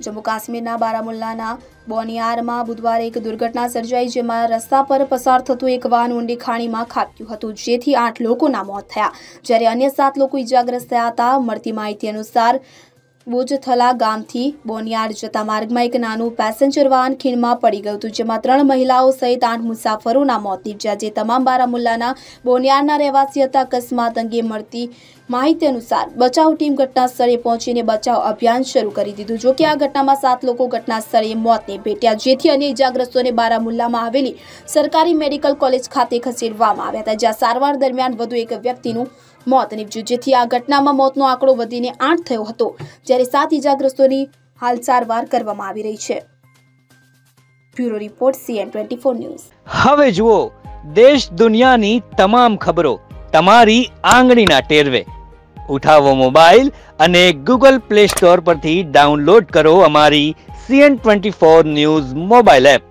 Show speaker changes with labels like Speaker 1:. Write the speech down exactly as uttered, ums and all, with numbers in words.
Speaker 1: जम्मू काश्मीरना बारामुल्लाना बोनियारमा बुधवारे एक दुर्घटना सर्जाई, जेमां रस्ता पर पसार थतुं एक वाहन ऊंडी खाणीमां खाबक्युं हतुं, जेथी आठ लोकोना मोत थया, ज्यारे अन्य सात लोको इजाग्रस्त थया हता। મળતી માહિતી અનુસાર બોજથલા ગામથી બોનિયાર જતા માર્ગમાં એક નાનું પેસેન્જર વાહન ખીણમાં પડી ગયું હતું, જેમાં ત્રણ મહિલાઓ સહિત આઠ મુસાફરોના મોત નીપજ્યા, જે તમામ બારામુલ્લાના બોનિયારના રહેવાસી હતા। અકસ્માત અંગે મળતી માહિતી અનુસાર બચાવ ટીમ ઘટના સ્થળે પહોંચીને બચાવ અભિયાન શરૂ કરી દીધું। જો કે આ ઘટનામાં સાત લોકો ઘટના સ્થળે મોતને ભેટ્યા, જેથી અન્ય ઇજાગ્રસ્તોને બારામુલ્લામાં આવેલી સરકારી મેડિકલ કોલેજ ખાતે ખસેડવામાં આવ્યા હતા, જ્યાં સારવાર દરમિયાન વધુ એક વ્યક્તિનું મોત નીપજ્યું, જેથી આ ઘટનામાં મોતનો આંકડો વધીને આઠ થયો હતો, જ્યારે સાત ઇજાગ્રસ્તોની હાલ સારવાર કરવામાં આવી રહી છે। Bureau report CN twenty four news.
Speaker 2: હવે જુઓ દેશ દુનિયાની તમામ ખબરો તમારી આંગળીના ટેરવે। ઉઠાવો મોબાઈલ અને ગૂગલ પ્લે સ્ટોર પરથી ડાઉનલોડ કરો અમારી CN twenty four news mobile app.